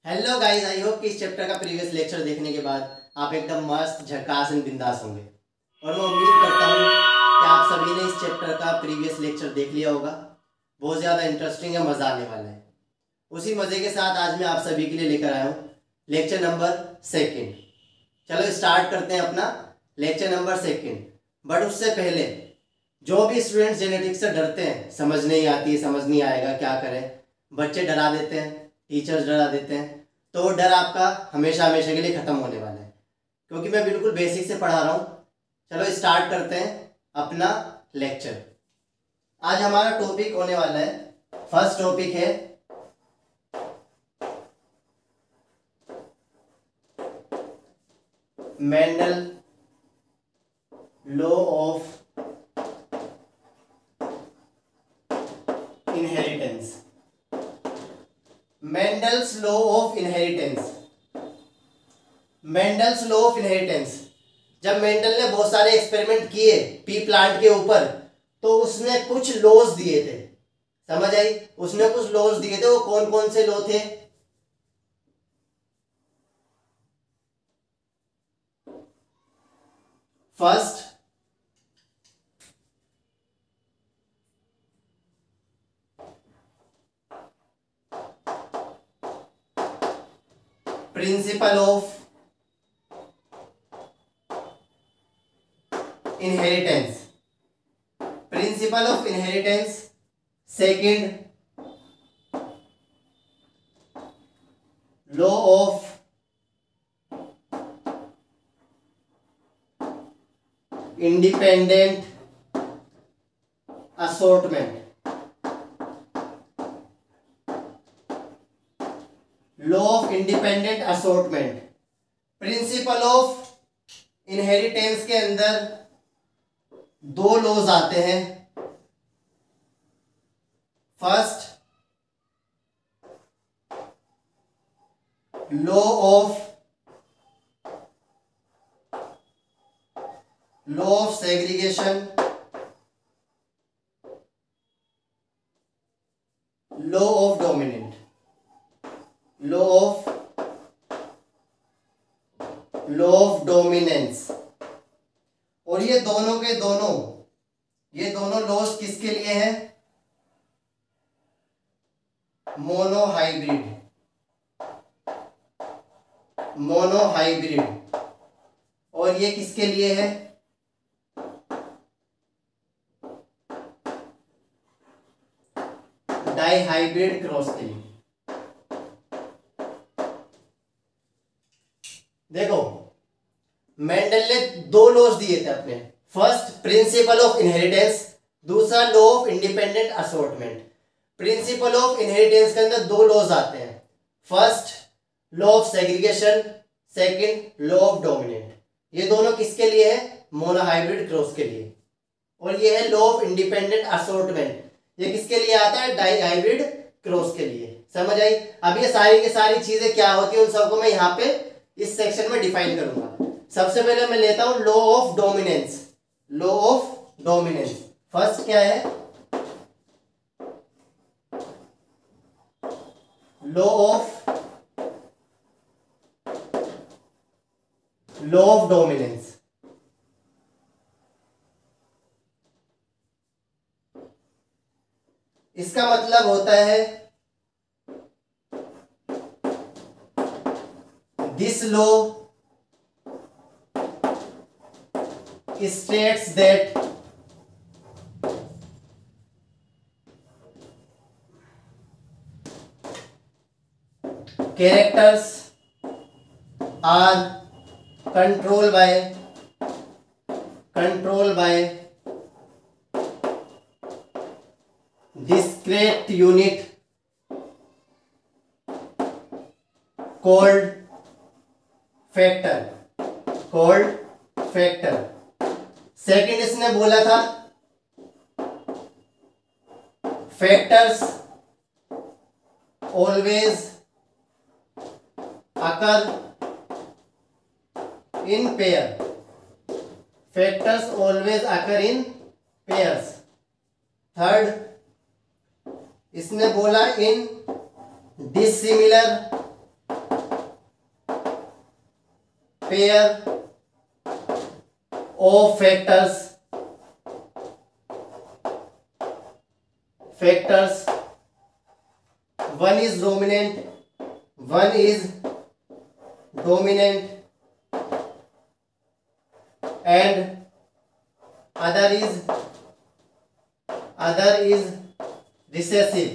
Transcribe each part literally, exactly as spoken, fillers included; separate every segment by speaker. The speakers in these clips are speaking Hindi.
Speaker 1: हेलो गाइस, आई होप कि इस चैप्टर का प्रीवियस लेक्चर देखने के बाद आप एकदम मस्त झकास एंड बिंदास होंगे। और मैं उम्मीद करता हूँ कि आप सभी ने इस चैप्टर का प्रीवियस लेक्चर देख लिया होगा। बहुत ज़्यादा इंटरेस्टिंग है, मज़ा आने वाला है। उसी मज़े के साथ आज मैं आप सभी के लिए लेकर आया हूँ लेक्चर नंबर सेकेंड। चलो स्टार्ट करते हैं अपना लेक्चर नंबर सेकेंड। बट उससे पहले जो भी स्टूडेंट्स जेनेटिक्स से डरते हैं, समझ नहीं आती, समझ नहीं आएगा क्या करें, बच्चे डरा देते हैं, टीचर्स डरा देते हैं, तो वो डर आपका हमेशा हमेशा के लिए ख़त्म होने वाला है, क्योंकि मैं बिल्कुल बेसिक से पढ़ा रहा हूँ। चलो स्टार्ट करते हैं अपना लेक्चर। आज हमारा टॉपिक होने वाला है, फर्स्ट टॉपिक है Mendel law of inheritance. Mendel's law of inheritance. Mendel's law of inheritance, जब मेंडल ने बहुत सारे एक्सपेरिमेंट किए पी प्लांट के ऊपर, तो उसने कुछ लॉज दिए थे। समझ आई? उसने कुछ लॉज दिए थे। वो कौन कौन से लॉ थे? First, principle of inheritance. Principle of inheritance. Second, law of independent assortment. Law of independent assortment. Principle of inheritance के अंदर दो लॉज आते हैं। First, law of law of segregation, law of dominant. Law of law of dominance. और ये दोनों के दोनों ये दोनों लॉज किसके लिए हैं? मोनोहाइब्रिड। मोनोहाइब्रिड। और ये किसके लिए है? डाइहाइब्रिड क्रॉस के लिए। देखो, मेंडल ने दो लॉज दिए थे अपने। फर्स्ट, प्रिंसिपल ऑफ इनहेरिटेंस, दूसरा law of independent assortment. Principle of inheritance के अंदर दो लॉज आते हैं। First, law of segregation, second law of dominant. ये दोनों किसके लिए है? मोनोहाइब्रिड क्रॉस के लिए। और ये है लॉ ऑफ इंडिपेंडेंट असॉर्टमेंट, ये किसके लिए आता है? डाइहाइब्रिड क्रॉस के लिए। समझ आई? अब ये सारी की सारी चीजें क्या होती है, उन सबको मैं यहाँ पे इस सेक्शन में डिफाइन करूंगा। सबसे पहले मैं लेता हूं law of dominance. Law of dominance first क्या है? Law of law of dominance. इसका मतलब होता है this law states that characters are controlled by controlled by discrete unit called factor called factor। Second, इसने बोला था factors always occur in pair. factors always occur in pairs. Third, इसने बोला in dissimilar pair of factors factors one is dominant one is dominant and other is other is recessive.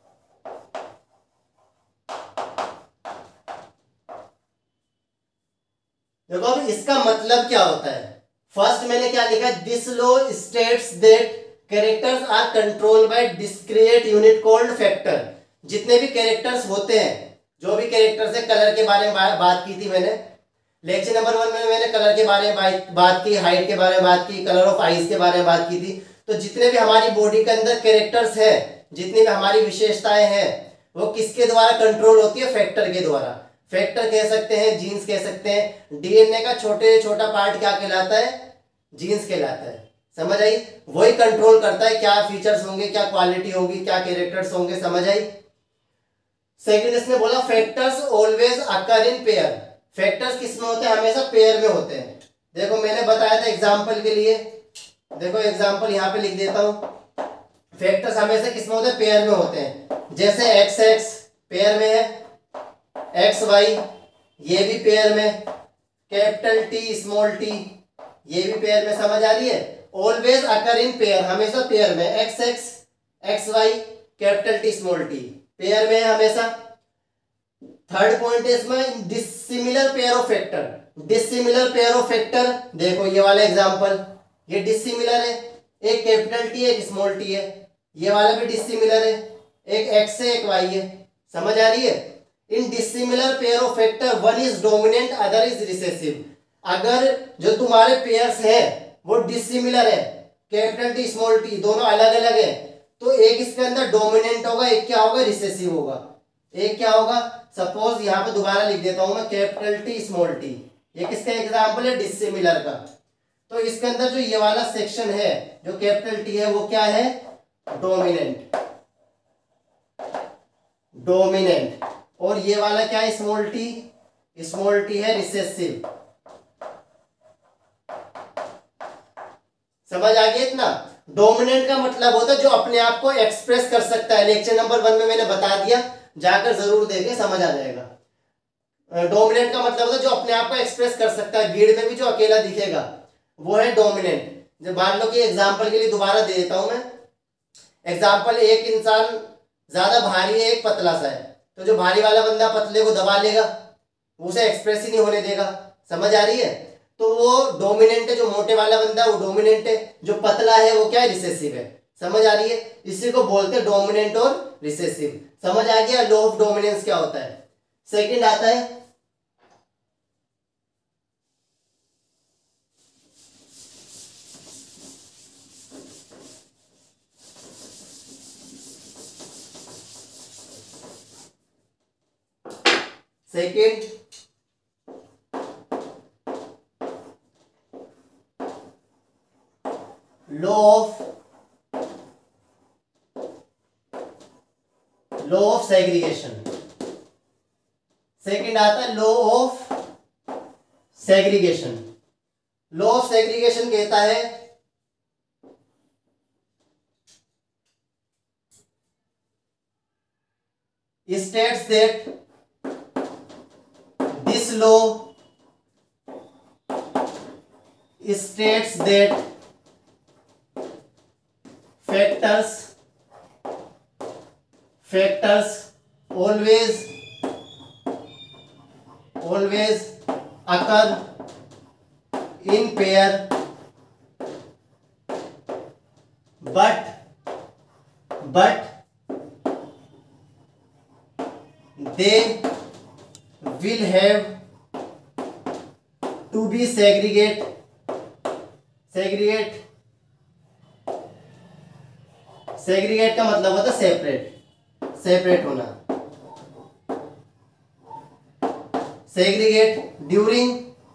Speaker 1: देखो अब इसका मतलब क्या होता है। फर्स्ट मैंने क्या लिखा, this law states that characters are controlled by discrete unit called factor. जितने भी कैरेक्टर्स होते हैं, जो भी कैरेक्टर्स है, कलर के बारे में बात की थी मैंने लेक्चर नंबर वन में, मैंने कलर के बारे में बात की, हाइट के बारे में बात की, कलर ऑफ आईज के बारे में बात की थी। तो जितने भी हमारी बॉडी के अंदर कैरेक्टर्स हैं, जितनी भी हमारी विशेषताएं हैं, वो किसके द्वारा कंट्रोल होती है, फैक्टर के द्वारा। फैक्टर कह सकते हैं, जीन्स कह सकते हैं। डीएनए का छोटे छोटा पार्ट क्या कहलाता है, जीन्स कहलाता है। समझ आई, वही कंट्रोल करता है क्या फीचर्स होंगे, क्या क्वालिटी होगी, क्या कैरेक्टर्स होंगे। समझ आई। सेकंड इसने बोला factors always occur in pair. Factors किसमें होते हैं, हमेशा पेयर में होते हैं। देखो मैंने बताया था एग्जांपल के लिए, देखो एग्जांपल यहाँ पे लिख देता हूँ। फैक्टर्स हमेशा किसमें होते हैं, पेयर में होते हैं। जैसे एक्स एक्स पेयर में है, एक्स वाई ये भी पेयर में, कैपिटल टी स्मॉल टी ये भी पेयर में। समझ आ रही है। ऑलवेज अकर इन पेयर, हमेशा पेयर में। X X X Y capital T small T pair में है हमेशा। थर्ड पॉइंट है इसमें dissimilar pair of factor. Dissimilar pair of factor, देखो ये वाला एग्जांपल, ये डिसिमिलर है, एक कैपिटल टी है एक स्मॉल टी है। ये वाला भी डिसिमिलर है, एक एक्स है एक वाई है। समझ आ रही है। In dissimilar pair of factor one is dominant other is recessive. अगर जो तुम्हारे पेयर्स हैं वो डिसिमिलर है, कैपिटल टी स्मॉल टी दोनों अलग अलग है, तो एक इसके अंदर डोमिनेंट होगा, एक क्या होगा, रिसेसिव होगा। एक क्या होगा, सपोज यहां पे दोबारा लिख देता हूं मैं, कैपिटल टी स्मॉल टी, ये किसका एग्जांपल है, डिसिमिलर का। तो इसके अंदर जो ये वाला सेक्शन है, जो कैपिटल टी है, वो क्या है, डोमिनेंट डोमिनेंट और ये वाला क्या है, स्मॉल टी स्मॉल टी है रिसेसिव। समझ आ गया इतना। डोमिनेंट का मतलब होता है जो अपने आप को एक्सप्रेस कर सकता है। लेक्चर नंबर वन में मैंने बता दिया, जाकर जरूर देखें, समझ आ जाएगा। डोमिनेंट का मतलब होता है जो अपने आप को एक्सप्रेस कर सकता है। भीड़ में भी जो अकेला दिखेगा वो है डोमिनेंट। जब मान लो कि एग्जांपल के लिए दोबारा दे देता हूं मैं एग्जांपल, एक इंसान ज्यादा भारी है, एक पतला सा है, तो जो भारी वाला बंदा पतले को दबा लेगा, उसे एक्सप्रेस ही नहीं होने देगा। समझ आ रही है। तो वो डोमिनेंट है, जो मोटे वाला बंदा वो डोमिनेंट है, जो पतला है वो क्या है, रिसेसिव है। समझ आ रही है। इसी को बोलते हैं डोमिनेंट और रिसेसिव। समझ आ गया लॉ ऑफ डोमिनेंस क्या होता है। सेकंड आता है second law of law of segregation. Second आता है law of segregation. Law of segregation कहता है states that this law states that factors factors always always occur in pair, but but they will have to be segregate segregate segregate का मतलब होता है सेपरेट सेपरेट होना। segregate during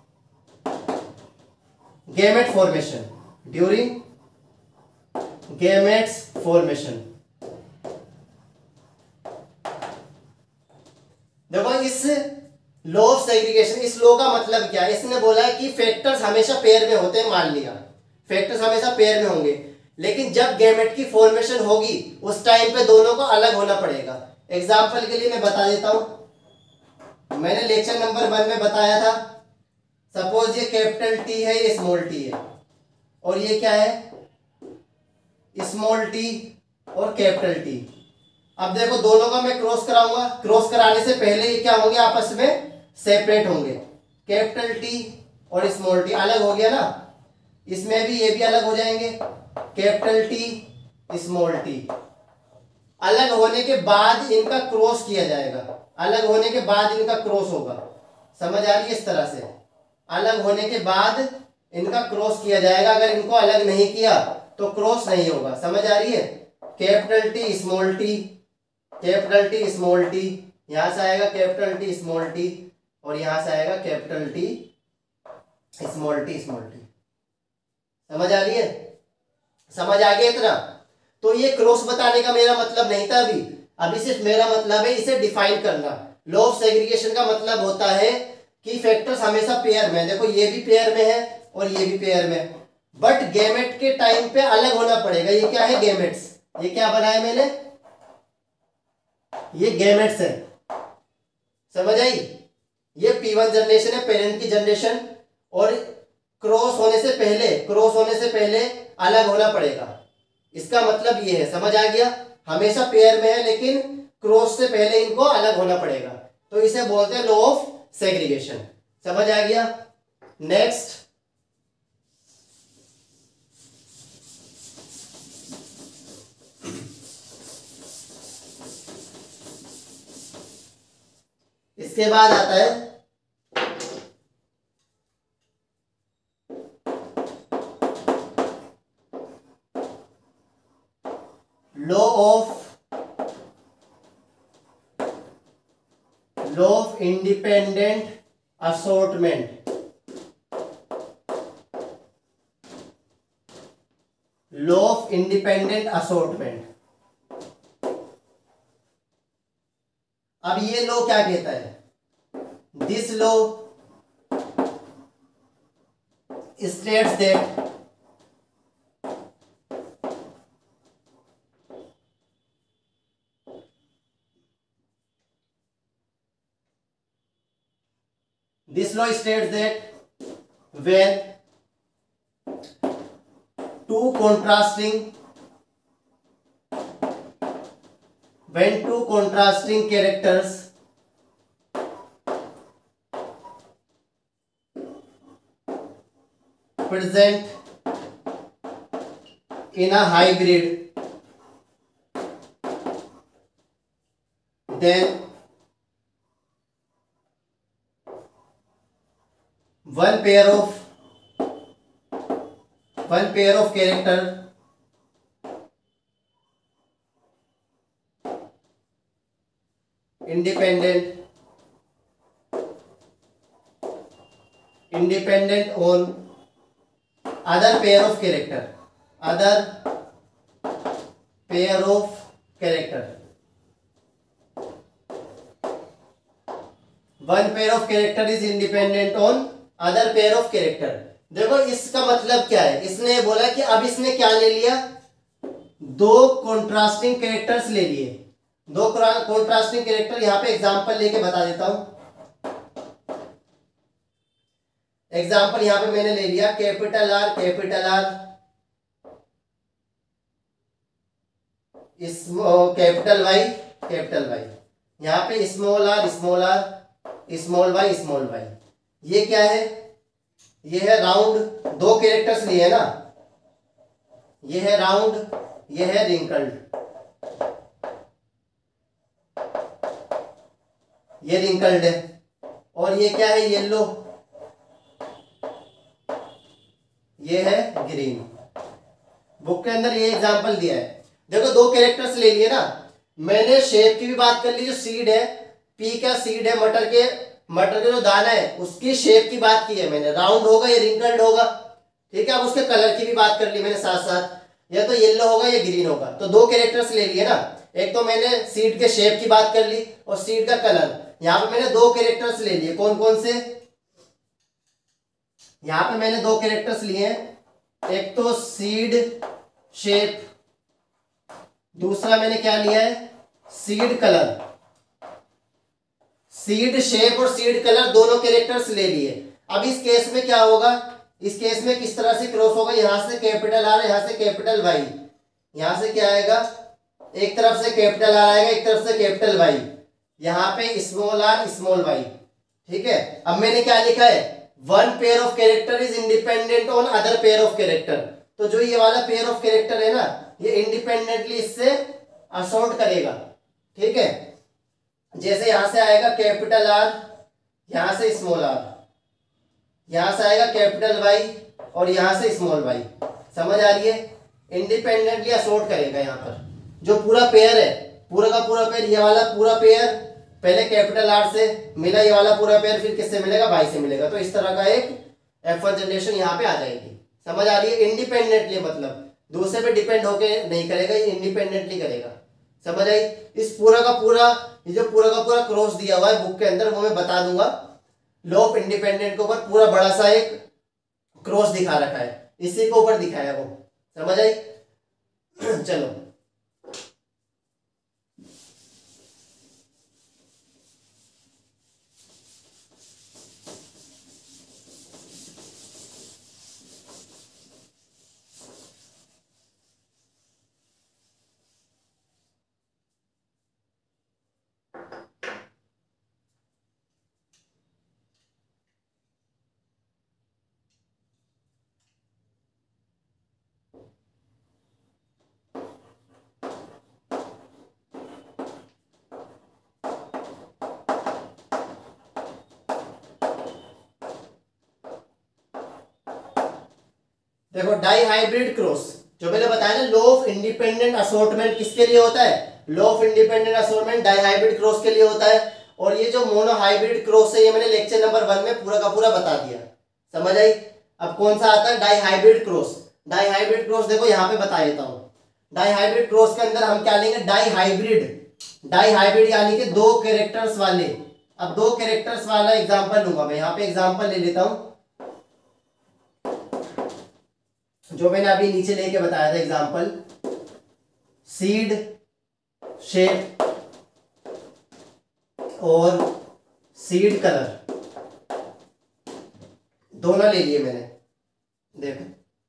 Speaker 1: gamete formation during gametes formation। देखो इस लॉ ऑफ सेग्रीगेशन, इस लॉ का मतलब क्या है? इसने बोला है कि फैक्टर्स हमेशा पेयर में होते हैं, मान लिया फैक्टर्स हमेशा पेयर में होंगे, लेकिन जब गैमेट की फॉर्मेशन होगी उस टाइम पे दोनों को अलग होना पड़ेगा। एग्जाम्पल के लिए मैं बता देता हूं, मैंने लेक्चर नंबर वन में बताया था, सपोज ये कैपिटल टी है, ये स्मॉल टी है, और ये क्या है, स्मॉल टी और कैपिटल टी। अब देखो दोनों का मैं क्रॉस कराऊंगा, क्रॉस कराने से पहले ये क्या होंगे, आपस में सेपरेट होंगे, कैपिटल टी और स्मॉल टी अलग हो गया ना, इसमें भी ये भी अलग हो जाएंगे, कैपिटल टी स्मॉल टी। अलग होने के बाद इनका क्रॉस किया जाएगा, अलग होने के बाद इनका क्रॉस होगा, समझ आ रही है? इस तरह से अलग होने के बाद इनका क्रॉस किया जाएगा, अगर इनको अलग नहीं किया तो क्रॉस नहीं होगा, समझ आ रही है? Capital T small T, capital T small T, यहां से आएगा कैपिटल टी स्मॉल टी, और यहां से आएगा capital T small T small T. समझ आ रही है? समझ आ गया इतना? तो ये क्रॉस बताने का मेरा मतलब नहीं था अभी, अभी सिर्फ मेरा मतलब है इसे डिफाइन करना। लॉ ऑफ सेग्रीगेशन का मतलब होता है कि फैक्टर्स हमेशा पेयर में, देखो ये भी पेयर में है और ये भी पेयर में, बट गैमेट के टाइम पे अलग होना पड़ेगा। ये क्या है, गैमेट्स, ये क्या बनाया मैंने, ये गैमेट्स है, समझ आई? ये पी वन जनरेशन है, पेरेंट की जनरेशन, और क्रॉस होने से पहले, क्रॉस होने से पहले अलग होना पड़ेगा, इसका मतलब ये है, समझ आ गया? हमेशा पेयर में है लेकिन क्रॉस से पहले इनको अलग होना पड़ेगा, तो इसे बोलते हैं लॉ ऑफ सेग्रीगेशन। समझ आ गया? नेक्स्ट, इसके बाद आता है law of law of independent assortment. Law of independent assortment. अब ये लॉ क्या कहता है? This law states that This law states that when two contrasting when two contrasting characters present in a hybrid, then one pair of one pair of character independent independent on other pair of character other pair of character one pair of character is independent on other pair of character. देखो इसका मतलब क्या है, इसने बोला कि अब इसने क्या ले लिया, दो कॉन्ट्रास्टिंग कैरेक्टर्स ले लिए, दो कॉन्ट्रास्टिंग कैरेक्टर। यहां पे एग्जांपल लेके बता देता हूं। एग्जांपल यहां पे मैंने ले लिया capital R capital R, capital Y capital Y, यहां पे small R small R small Y small Y. ये क्या है, ये है राउंड, दो कैरेक्टर्स लिए है ना, ये है राउंड, ये है रिंकल्ड, ये रिंकल्ड है, और ये क्या है, येलो, ये है ग्रीन। बुक के अंदर ये एग्जांपल दिया है। देखो दो कैरेक्टर्स ले लिए ना, मैंने शेप की भी बात कर ली, जो सीड है, पी का सीड है, मटर के मटर का जो दाना है उसकी शेप की बात की है मैंने, राउंड होगा या रिंकल्ड होगा, ठीक है। अब उसके कलर की भी बात कर ली मैंने साथ साथ, या तो येलो होगा या ग्रीन होगा। तो दो कैरेक्टर्स ले लिए ना, एक तो मैंने सीड के शेप की बात कर ली और सीड का कलर। यहाँ पे मैंने दो कैरेक्टर्स ले लिए, कौन कौन से, यहाँ पे मैंने दो कैरेक्टर्स लिए हैं, एक तो सीड शेप, दूसरा मैंने क्या लिया है, सीड कलर। सीड शेप और सीड कलर दोनों कैरेक्टर्स ले लिए। अब इस केस में क्या होगा, इस केस में किस तरह से क्रॉस होगा, यहां से कैपिटल आर, यहां से कैपिटल वाई, यहां से क्या आएगा, एक तरफ से कैपिटल आर आएगा, एक तरफ से कैपिटल वाई, यहां पे स्मॉल आर स्मॉल वाई। ठीक है, अब मैंने क्या लिखा है, one pair of character is independent on other pair of character. तो जो ये वाला पेयर ऑफ कैरेक्टर है ना, ये इंडिपेंडेंटली इससे असॉर्ट करेगा। ठीक है, जैसे यहां से आएगा कैपिटल आर, यहां से स्मॉल आर, यहां से आएगा कैपिटल वाई और यहां से स्मॉल वाई। समझ आ रही है, इंडिपेंडेंटली असॉर्ट करेगा। यहाँ पर जो पूरा पेयर है, पूरा का पूरा पेयर, ये वाला पूरा पेयर पहले कैपिटल आर से मिला, ये वाला पूरा पेयर फिर किससे मिलेगा, वाई से मिलेगा। तो इस तरह का एक एफ वन जनरेशन यहाँ पे आ जाएगी। समझ आ रही है, इंडिपेंडेंटली मतलब दूसरे पे डिपेंड होके नहीं करेगा, ये इंडिपेंडेंटली करेगा। समझ आई। इस पूरा का पूरा, ये जो पूरा का पूरा क्रॉस दिया हुआ है बुक के अंदर, वो मैं बता दूंगा। लॉ ऑफ इंडिपेंडेंट के ऊपर पूरा बड़ा सा एक क्रॉस दिखा रखा है, इसी के ऊपर दिखाया वो। समझ आई। चलो देखो, डाई हाइब्रिड क्रॉस जो मैंने बताया ना, लॉ ऑफ इंडिपेंडेंट असॉर्टमेंट किसके लिए होता है, law of independent assortment dihybrid cross के लिए होता है। और ये जो मोनो हाइब्रिड क्रॉस है, ये मैंने लेक्चर नंबर वन में पूरा का पूरा बता दिया। समझ आई। अब कौन सा आता है, dihybrid cross. Dihybrid cross देखो यहाँ पे बता देता हूँ। डाई हाइब्रिड क्रॉस के अंदर हम क्या लेंगे, डाई हाइब्रिड। डाई हाइब्रिड यानी कि दो कैरेक्टर्स वाले। अब दो कैरेक्टर्स वाला एग्जाम्पल लूंगा मैं, यहाँ पे एग्जाम्पल ले लेता हूँ जो मैंने अभी नीचे लेके बताया था एग्जाम्पल, सीड शेप और सीड कलर दोनों ले लिए मैंने। देखो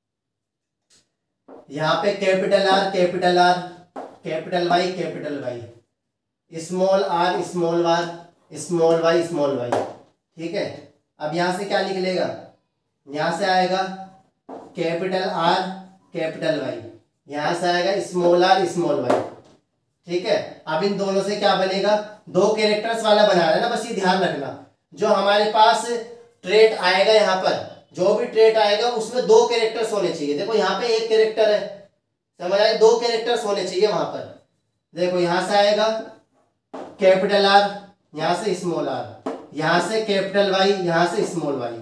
Speaker 1: यहां पे capital R capital R, capital Y capital Y, small R small R, small Y small Y. ठीक है, अब यहां से क्या निकलेगा, यहां से आएगा कैपिटल आर कैपिटल वाई, यहां से आएगा स्मॉल आर स्मॉल वाई। ठीक है, अब इन दोनों से क्या बनेगा, दो कैरेक्टर्स वाला बना रहा है ना, बस ये ध्यान रखना। जो हमारे पास ट्रेट आएगा, यहाँ पर जो भी ट्रेट आएगा उसमें दो कैरेक्टर्स होने चाहिए। देखो यहाँ पे एक कैरेक्टर है, समझ आए, दो कैरेक्टर्स होने चाहिए वहां पर। देखो यहां से आएगा कैपिटल आर, यहां से स्मॉल आर, यहां से कैपिटल वाई, यहां से स्मॉल वाई,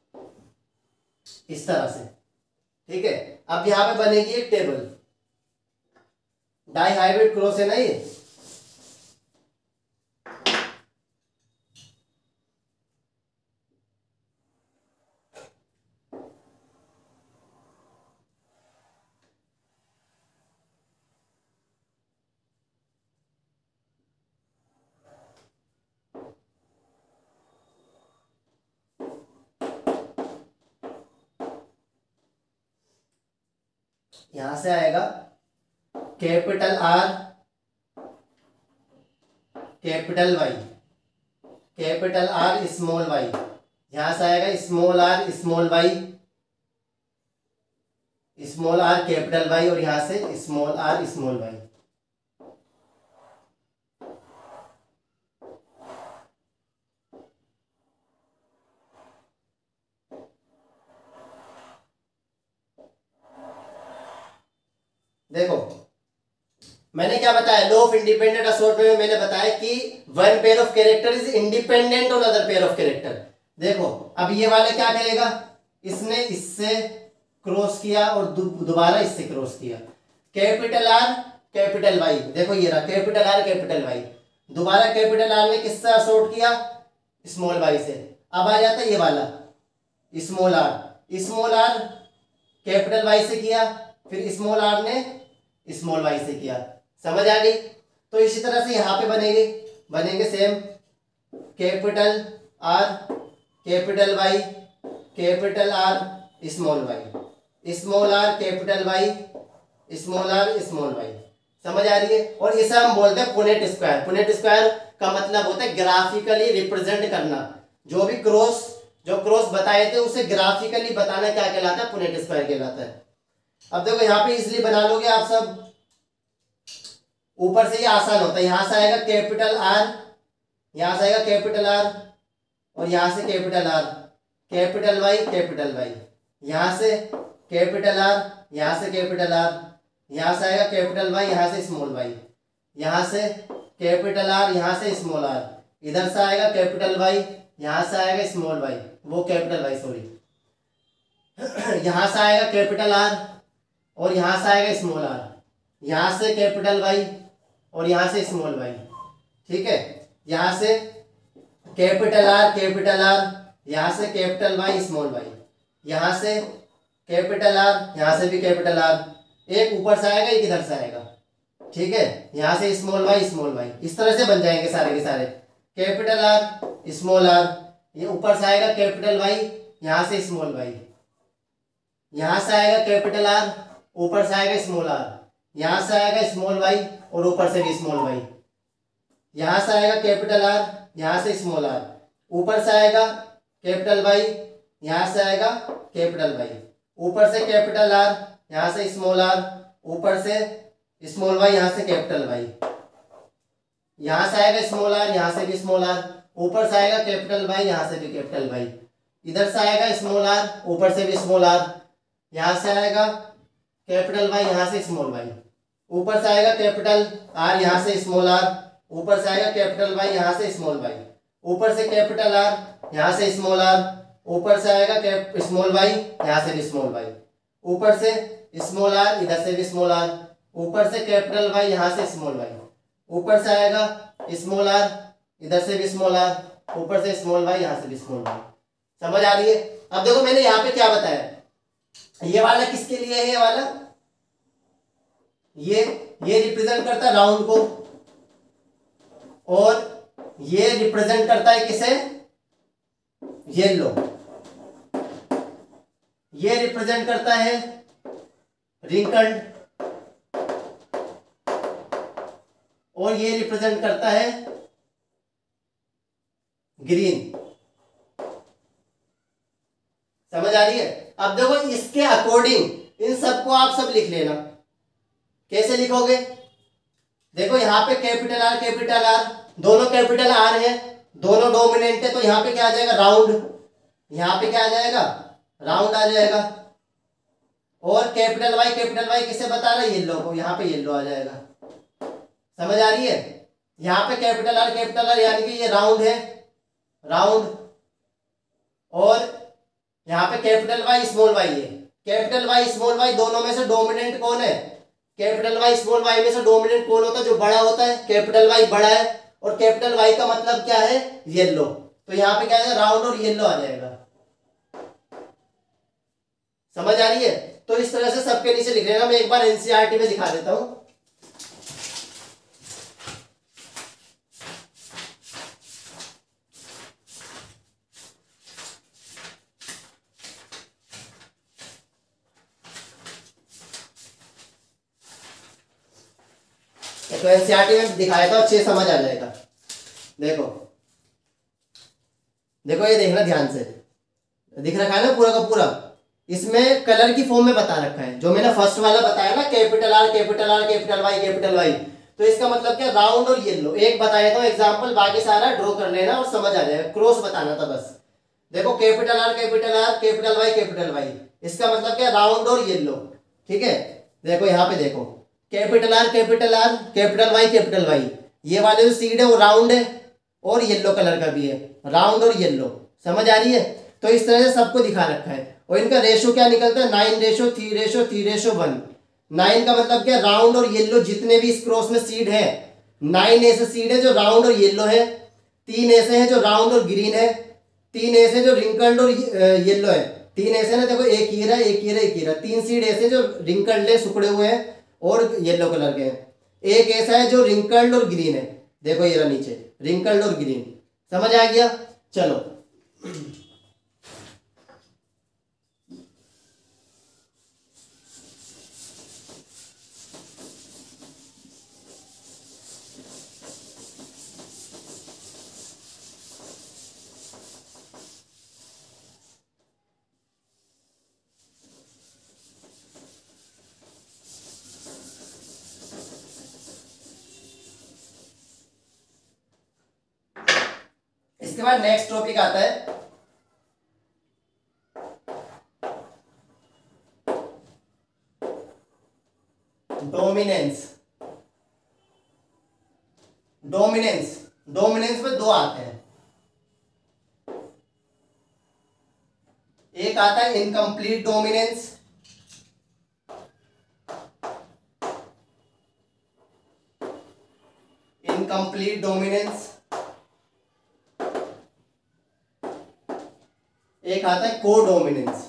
Speaker 1: इस तरह से। ठीक है, अब यहां पे बनेगी एक टेबल। डाई हाइब्रिड क्रॉस है ना ये, यहां से आएगा capital R capital Y, capital R small Y, यहां से आएगा small R small Y, small R capital Y, और यहां से स्मॉल आर स्मॉल वाई। देखो मैंने क्या बताया, लो ऑफ इंडिपेंडेंट असॉर्टमेंट में मैंने बताया कि one pair of character is independent on other pair of character. देखो अब ये वाला क्या करेगा, इसने इससे क्रॉस किया और दोबारा इससे क्रॉस किया, कैपिटल आर कैपिटल वाई। देखो ये रहा कैपिटल आर कैपिटल वाई, दोबारा कैपिटल आर ने किससे शॉर्ट किया, स्मॉल वाई से। अब आ जाता है ये वाला small R, small R capital Y से किया, फिर स्मॉल आर ने स्मॉल वाई से किया। समझ आ गई। तो इसी तरह से यहाँ पे बनेंगे बनेंगे same, capital R capital Y capital R small Y, small R capital Y small R small Y. समझ आ रही है। और इसे हम बोलते हैं पुनेट स्क्वायर। पुनेट स्क्वायर का मतलब होता है ग्राफिकली रिप्रेजेंट करना। जो भी क्रॉस जो क्रॉस बताए थे उसे ग्राफिकली बताना क्या कहलाता है, पुनेट स्क्वायर कहलाता है। अब देखो यहाँ पे इसलिए बना लोगे आप सब, ऊपर से ये आसान होता है। यहां से आएगा कैपिटल आर, यहां से आएगा कैपिटल आर, और यहां से capital R capital Y capital Y, यहां से कैपिटल आर, यहां से कैपिटल आर, यहां से आएगा कैपिटल वाई, यहां से स्मॉल वाई, यहां से कैपिटल आर, यहां से स्मॉल आर, इधर से आएगा कैपिटल वाई, यहां से आएगा स्मॉल वाई, वो कैपिटल वाई सॉरी, यहां से आएगा कैपिटल आर और यहां से आएगा स्मॉल आर, यहां से कैपिटल वाई और यहां से स्मॉल वाई। ठीक है। यहां से कैपिटल आर कैपिटल आर, यहां से कैपिटल वाई स्मॉल वाई, यहां से कैपिटल आर, यहां से भी कैपिटल आर, एक ऊपर से आएगा एक इधर से आएगा। ठीक है। यहां से स्मॉल वाई स्मॉल वाई, इस तरह से बन जाएंगे सारे के सारे। कैपिटल आर स्मॉल आर, ये ऊपर से आएगा कैपिटल वाई, यहां से स्मॉल वाई, यहां से आएगा कैपिटल आर, ऊपर से आएगा स्मॉल आर, यहां से आएगा स्मॉल वाई और ऊपर से भी स्मॉल वाई, यहां से आएगा कैपिटल आर, यहां से स्मॉल आर, ऊपर से आएगा कैपिटल वाई, यहां से आएगा कैपिटल वाई, ऊपर से कैपिटल आर, यहां से स्मॉल आर, ऊपर से स्मॉल वाई, यहां से कैपिटल वाई, यहां से आएगा स्मॉल आर, यहां से भी स्मॉल आर, ऊपर से आएगा कैपिटल वाई, यहां से भी कैपिटल वाई, इधर से आएगा स्मॉल आर, ऊपर से भी स्मॉल आर, यहां से आएगा कैपिटल वाई, यहां से स्मॉल वाई, ऊपर से आएगा कैपिटल आर, यहां से स्मॉल आर, ऊपर से आएगा कैपिटल वाई, यहां से स्मॉल वाई, ऊपर से कैपिटल आर, यहां से स्मॉल आर, ऊपर से आएगा कैप स्मॉल वाई, यहां से भी स्मॉल वाई, ऊपर से स्मॉल आर, इधर से भी स्मॉल आर, ऊपर से कैपिटल वाई, यहां से स्मॉल वाई, ऊपर से आएगा स्मॉल आर, इधर से भी स्मॉल आर, ऊपर से स्मॉल वाई, यहां से भी स्मॉल वाई। समझ आ रही है। अब देखो मैंने यहाँ पे क्या बताया, ये वाला किसके लिए है, ये वाला ये ये रिप्रेजेंट करता है राउंड को, और ये रिप्रेजेंट करता है किसे, येलो, ये रिप्रेजेंट करता है रिंकल्ड, और ये रिप्रेजेंट करता है ग्रीन। समझ आ रही है। अब देखो इसके अकॉर्डिंग इन सबको आप सब लिख लेना। कैसे लिखोगे, देखो यहाँ पे कैपिटल आर कैपिटल आर, दोनों कैपिटल आर है, दोनों डोमिनेंट है, तो यहाँ पे क्या आ जाएगा राउंड, यहाँ पे क्या आ जाएगा राउंड आ जाएगा। और कैपिटल वाई कैपिटल वाई किसे बता रहा है, येलो को, यहाँ पे येलो आ जाएगा। समझ आ रही है। यहाँ पे कैपिटल आर कैपिटल आर यानी कि ये राउंड है, राउंड, और यहाँ पे कैपिटल वाई स्मॉल वाई है। कैपिटल वाई स्मॉल वाई दोनों में से डोमिनेंट कौन है, कैपिटल वाई स्मॉल वाई में से डोमिनेंट कौन होता है, जो बड़ा होता है, कैपिटल वाई बड़ा है, और कैपिटल वाई का मतलब क्या है, येलो, तो यहाँ पे क्या है राउंड और येलो आ जाएगा। समझ आ रही है। तो इस तरह से सबके नीचे लिख लेना। मैं एक बार एनसीईआरटी में दिखा देता हूं। तो एनसीईआरटी में दिखाया था, अच्छे समझ आ जाएगा। देखो देखो ये देखना ध्यान से, दिख रखा है ना पूरा का पूरा, इसमें कलर की फॉर्म में बता रखा है। जो मैंने फर्स्ट वाला बताया ना, capital R capital R capital Y capital Y, तो इसका मतलब क्या, राउंड और येलो। एक बताया था एग्जांपल, बाकी सारा ड्रॉ कर लेना और समझ आ जाएगा, क्रॉस बताना था बस। देखो capital R capital R capital Y capital Y, इसका मतलब क्या, राउंड और येलो। ठीक है। देखो यहाँ पे देखो capital R capital R capital Y capital Y, ये वाले जो सीड है वो राउंड है और येलो कलर का भी है, राउंड और येलो। समझ आ रही है। तो इस तरह से सबको दिखा रखा है। और इनका रेशो क्या निकलता है, nine ratio three ratio three ratio one. Nine का मतलब क्या, राउंड और येलो जितने भी इस क्रॉस में सीड है नाइन ऐसे सीड है जो राउंड और येलो है, तीन ऐसे हैं जो राउंड और ग्रीन है, तीन ऐसे जो रिंकल्ड और येलो है, तीन ऐसे ना देखो, एक हीरा एक हीरा एक हीरा, तीन सीड ऐसे जो रिंकल्ड है, सुखड़े हुए हैं और येलो कलर के हैं, एक ऐसा है जो रिंकल्ड और ग्रीन है, देखो ये रहा नीचे रिंकल्ड और ग्रीन। समझ आ गया? चलो इसके बाद नेक्स्ट टॉपिक आता है डोमिनेंस। डोमिनेंस डोमिनेंस में दो आते हैं, एक आता है इनकम्प्लीट डोमिनेंस, इनकम्प्लीट डोमिनेंस, एक आता है को डोमिनेंस।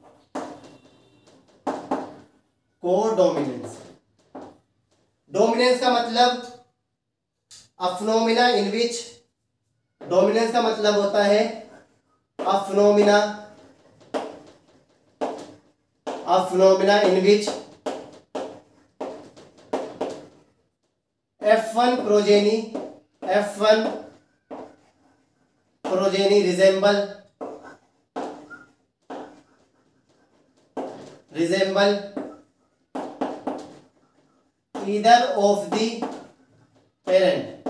Speaker 1: को डोमिनेंस डोमिनेंस का मतलब अ फिनोमिना इन विच, डोमिनेंस का मतलब होता है a phenomena, a phenomena in which F one progeny, F one progeny resemble resemble either of the parent,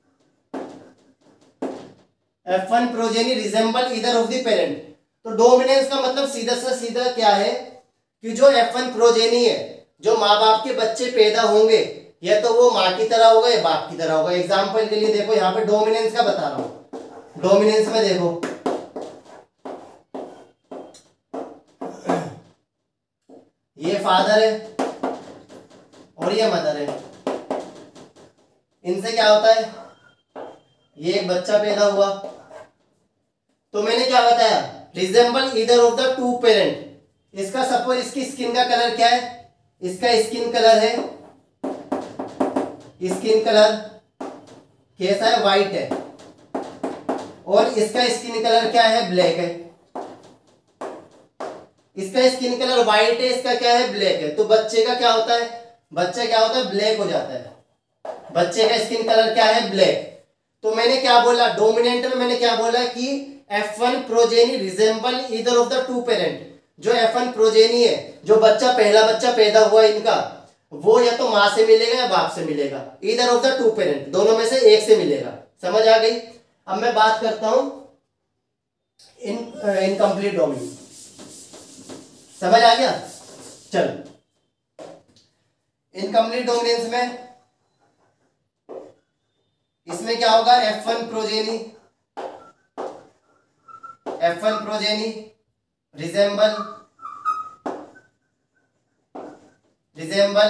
Speaker 1: F one progeny resemble either of the parent। तो डोमिनेंस का मतलब सीधा सा सीधा क्या है कि जो एफ वन progeny है, जो माँ बाप के बच्चे पैदा होंगे, या तो वो माँ की तरह होगा या बाप की तरह होगा। एग्जाम्पल के लिए देखो यहाँ पे डोमिनेंस का बता रहा हूं, डोमिनेंस में देखो ये फादर है और ये मदर है, इनसे क्या होता है, ये एक बच्चा पैदा हुआ, तो मैंने क्या बताया, resemble either of the two parent. इसका सपोज इसकी स्किन का कलर क्या है, इसका स्किन कलर है, स्किन कलर कैसा है, वाइट है, और इसका स्किन कलर क्या है, ब्लैक है। इसका स्किन कलर व्हाइट है, इसका क्या है, ब्लैक है। तो बच्चे का क्या होता है, बच्चे क्या होता है, ब्लैक हो जाता है, बच्चे का स्किन कलर क्या है, ब्लैक। तो मैंने क्या बोला, डोमिनेंट में मैंने क्या बोला कि F one progeny resemble either of the two parent. जो एफ वन प्रोजेनी है, जो बच्चा पहला बच्चा पैदा हुआ इनका, वो या तो माँ से मिलेगा या बाप से मिलेगा, either of the two parent, दोनों में से एक से मिलेगा। समझ आ गई? अब मैं बात करता हूं इन इनकम्प्लीट डोमिनेंस। समझ आ गया? चलो इनकम्प्लीट डोमिनेंस में इसमें क्या होगा, F one progeny, F one progeny resemble resemble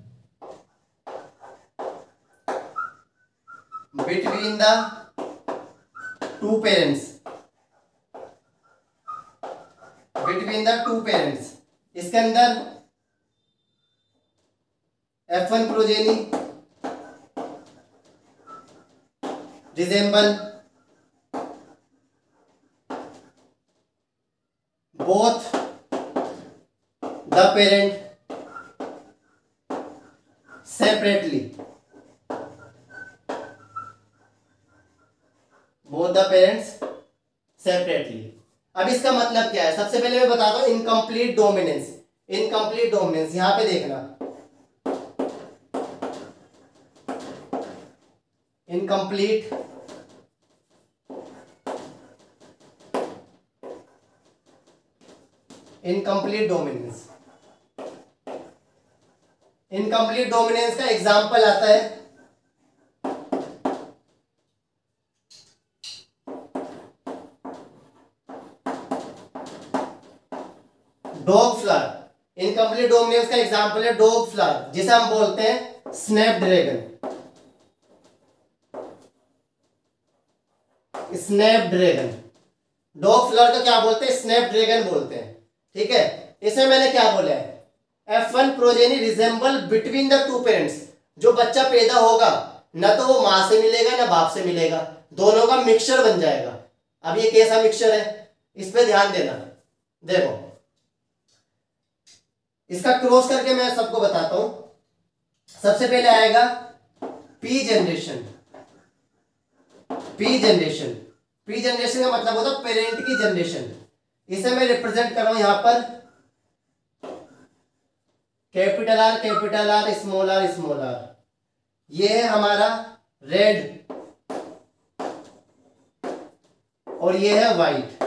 Speaker 1: between the two parents, between the two parents. इसके अंदर F one progeny resemble both the parent separately, both the parents separately. अब इसका मतलब क्या है, सबसे पहले मैं बताता हूं इनकम्प्लीट डोमिनेंस। इनकम्प्लीट डोमिनेंस यहां पे देखना, incomplete incomplete dominance. Incomplete dominance का एग्जाम्पल आता है डॉग फ्लावर। इनकम्प्लीट डोमिनेंस का एग्जाम्पल है डॉग फ्लावर, जिसे हम बोलते हैं snapdragon. Snapdragon. Dog flower का क्या बोलते हैं? स्नैपड्रैगन बोलते हैं। ठीक है, इसमें मैंने क्या बोला है? F one progeny resemble between the two parents. जो बच्चा पैदा होगा ना तो वो माँ से मिलेगा ना बाप से मिलेगा, दोनों का मिक्सचर बन जाएगा। अब ये कैसा मिक्सचर है, इस पे ध्यान देना। देखो इसका क्रॉस करके मैं सबको बताता हूं। सबसे पहले आएगा P generation. P generation P generation का मतलब होता है पेरेंट की जनरेशन। इसे मैं रिप्रेजेंट कर रहा हूं यहां पर capital R capital R small R small R. ये है हमारा रेड और ये है वाइट।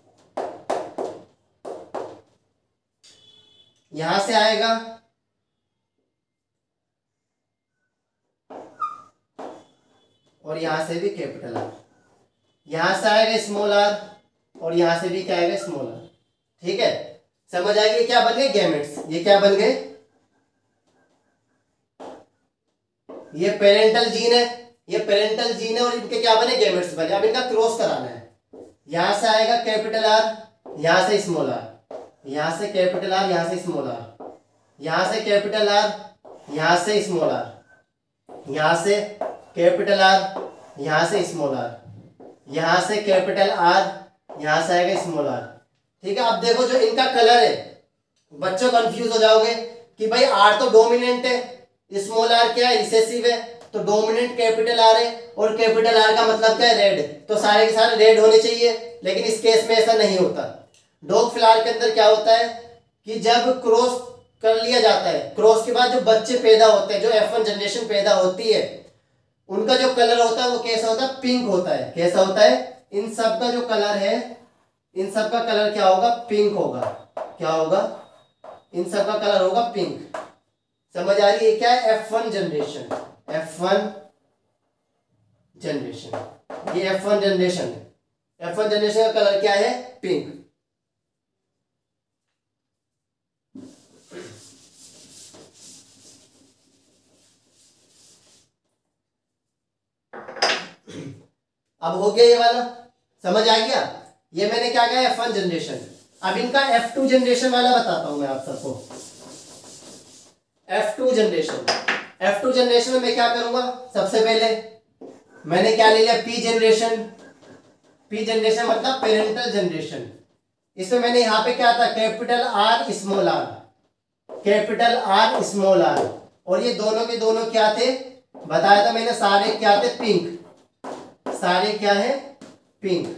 Speaker 1: यहां से आएगा और यहां से भी कैपिटल आर, यहां से आएगा स्मॉल आर और यहां से भी क्या आएगा? Small R. ठीक है, समझ आएगी? क्या बन गए? गैमेट्स। ये क्या बन गए? ये पेरेंटल जीन है, ये पेरेंटल जीन है और इनके क्या बने? गैमेट्स बने। अब इनका क्रॉस कराना है। यहां से आएगा कैपिटल आर, यहां से स्मॉल आर, यहां से कैपिटल आर, यहां से स्मॉल आर, यहां से कैपिटल आर, यहां से स्मॉल आर, यहां से कैपिटल आर, यहां से स्मॉल आर, यहां से कैपिटल आर, यहां से आएगा स्मॉल आर। ठीक है, अब देखो जो इनका कलर है, बच्चों कंफ्यूज हो जाओगे कि भाई आर तो डोमिनेंट है, स्मॉल आर क्या है? रिसेसिव है। तो डोमिनेंट कैपिटल आर है और कैपिटल आर का मतलब क्या है? रेड। तो सारे के सारे रेड होने चाहिए, लेकिन इस केस में ऐसा नहीं होता। डॉग फ्लावर के अंदर क्या होता है कि जब क्रॉस कर लिया जाता है, क्रॉस के बाद जो बच्चे पैदा होते हैं, जो एफ वन जनरेशन पैदा होती है, उनका जो कलर होता है वो कैसा होता है? पिंक होता है। कैसा होता है? इन सब का जो कलर है, इन सब का कलर क्या होगा? पिंक होगा। क्या होगा? इन सब का कलर होगा पिंक। समझ आ रही है? क्या है? F one generation. F one generation, ये एफ वन जनरेशन है। एफ वन जनरेशन का कलर क्या है? पिंक। अब हो गया ये वाला, समझ आ गया? ये मैंने क्या कहा? F one generation. अब इनका एफ टू जनरेशन वाला बताता हूं मैं आप सबको। F two generation, F two generation में मैं क्या करूंगा? सबसे पहले मैंने क्या ले लिया? P generation. पी जनरेशन मतलब पेरेंटल जनरेशन। इसमें मैंने यहां पे क्या था? Capital R small R, capital R small R. और ये दोनों के दोनों क्या थे? बताया था मैंने, सारे क्या थे? पिंक। सारे क्या है? पिंक।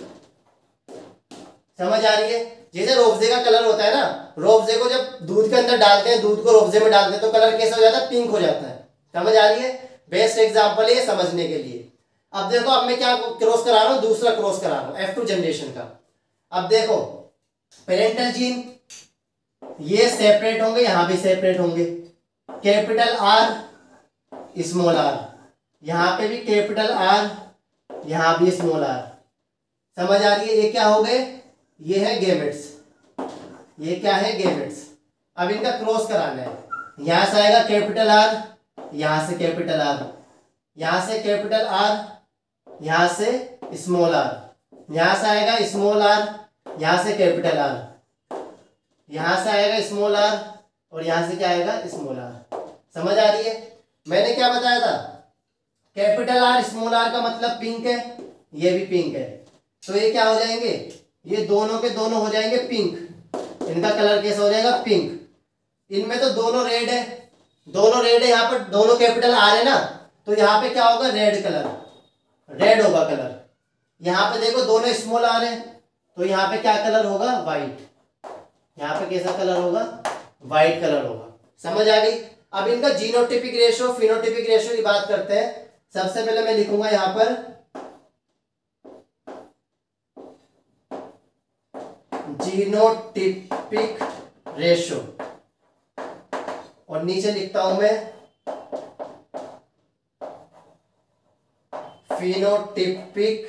Speaker 1: समझ आ रही है? जैसे रोबजे का कलर होता है ना, रोबजे को जब दूध के अंदर डालते हैं, दूध को रोबजे में डालते हैं, तो कलर कैसा हो जाता है? पिंक हो जाता है। समझ आ रही है? बेस्ट एग्जांपल है समझने के लिए। अब देखो, अब मैं क्या क्रॉस करा रहा हूं? दूसरा क्रॉस करा रहा हूं एफ टू जनरेशन का। अब देखो पेरेंटल जीन ये सेपरेट होंगे, यहां भी सेपरेट होंगे। कैपिटल आर स्मॉल आर, यहां पे भी कैपिटल आर, यहां भी स्मॉल आर। समझ आ रही है? ये क्या हो गए? ये है गैमेट्स। ये क्या है? गैमेट्स। अब इनका क्रॉस कराना है। यहां से आएगा कैपिटल आर, यहां से कैपिटल आर, यहां से कैपिटल आर, यहां से स्मॉल आर, यहां से आएगा स्मॉल आर, यहां से कैपिटल आर, यहां से आएगा स्मॉल आर और यहां से क्या आएगा? Small R. समझ आ रही है? मैंने क्या बताया था? कैपिटल आर स्मॉल आर का मतलब पिंक है, ये भी पिंक है। तो ये क्या हो जाएंगे? ये दोनों के दोनों हो जाएंगे पिंक। इनका कलर कैसा हो जाएगा? पिंक। इनमें तो दोनों रेड है, दोनों रेड है। यहाँ पर दोनों कैपिटल आर है ना, तो यहाँ पे क्या होगा? रेड कलर, रेड होगा कलर। यहाँ पे देखो दोनों स्मॉल आर है, तो यहाँ पे क्या कलर होगा? व्हाइट। यहाँ पे कैसा कलर होगा? व्हाइट कलर होगा। समझ आ गई? अब इनका जीनोटिपिक रेशियो, फिनोटिपिक रेशियो की बात करते हैं। सबसे पहले मैं लिखूंगा यहाँ पर जीनोटिपिक रेशियो और नीचे लिखता हूं मैं फिनोटिपिक,